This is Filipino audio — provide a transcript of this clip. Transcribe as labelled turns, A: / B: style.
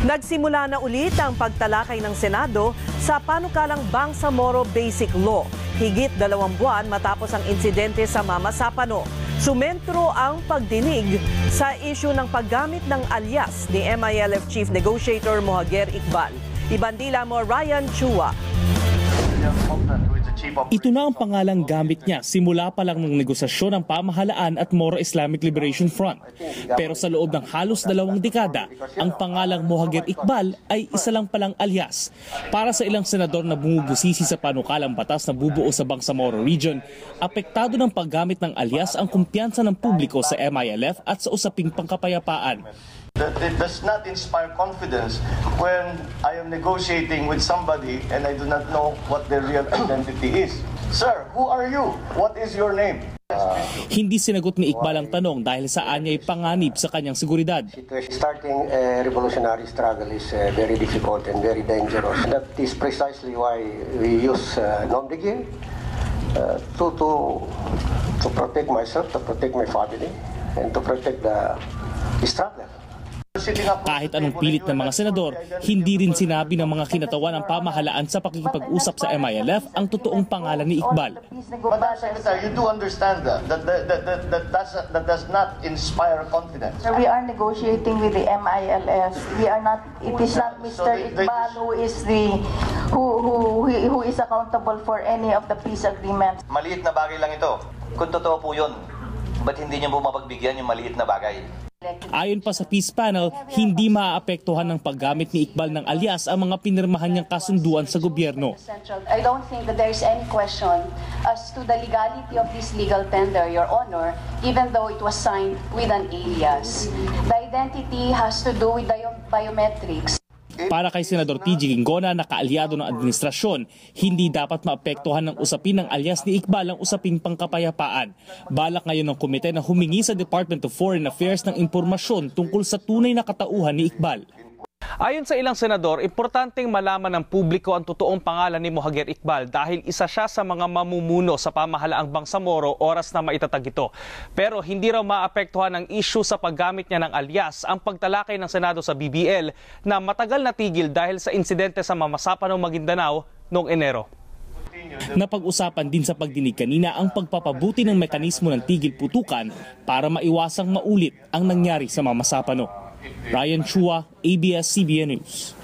A: Nagsimula na ulit ang pagtalakay ng Senado sa panukalang Bangsamoro Basic Law. Higit 2 buwan matapos ang insidente sa Mamasapano. Sumentro ang pagdinig sa isyu ng paggamit ng alias ni MILF Chief Negotiator Mohagher Iqbal. Bandila mo Ryan Chua.
B: Ito na ang pangalang gamit niya simula pa lang ng negosasyon ng pamahalaan at Moro Islamic Liberation Front. Pero sa loob ng halos 2 dekada, ang pangalang Mohagher Iqbal ay isa lang palang alias. Para sa ilang senador na bumubusisi sa panukalang batas na bubuo sa Bangsamoro Region, apektado ng paggamit ng alias ang kumpiyansa ng publiko sa MILF at sa usaping pangkapayapaan.
C: It does not inspire confidence when I am negotiating with somebody and I do not know what their real identity is. Sir, who are you? What is your name?
B: Hindi sinagot ni Iqbal ang tanong dahil saan niya ay panganib sa kanyang seguridad.
D: Starting a revolutionary struggle is very difficult and very dangerous. That is precisely why we use non-begin to protect myself, to protect my family, and to protect the struggle.
B: Kahit anong pilit ng mga senador, hindi rin sinabi ng mga kinatawan ng pamahalaan sa pakikipag-usap sa MILF ang totoong pangalan ni Iqbal.
C: Madam Secretary, you do understand that does not inspire confidence.
E: We are negotiating with the MILF. We are not. It is not Mr. Iqbal who is accountable for any of the peace agreements.
F: Maliit na bagay lang ito. Kung totoo po yun, ba't hindi niyo po mapagbigyan yung maliit na bagay?
B: Ayon pa sa peace panel, hindi maaapektuhan ng paggamit ni Iqbal ng alias ang mga pinirmahan niyang kasunduan sa gobyerno.
G: I don't think that there is any question as to the legality of this legal tender, Your Honor, even though it was signed with an alias. The identity has to do with the biometrics.
B: Para kay Senador TG Ginggona na kaalyado ng administrasyon, hindi dapat maapektuhan ng usapin ng alias ni Iqbal ang usaping pangkapayapaan. Balak ngayon ng komite na humingi sa Department of Foreign Affairs ng impormasyon tungkol sa tunay na katauhan ni Iqbal.
H: Ayon sa ilang senador, importanteng malaman ng publiko ang totoong pangalan ni Mohagher Iqbal dahil isa siya sa mga mamumuno sa pamahalaang Bangsamoro oras na maitatag ito. Pero hindi raw maapektuhan ng issue sa paggamit niya ng alias ang pagtalakay ng Senado sa BBL na matagal natigil dahil sa insidente sa Mamasapano, Maguindanao noong Enero.
B: Napag-usapan din sa pagdinig kanina ang pagpapabuti ng mekanismo ng tigil putukan para maiwasang maulit ang nangyari sa Mamasapano. Ryan Chua, ABS-CBN News.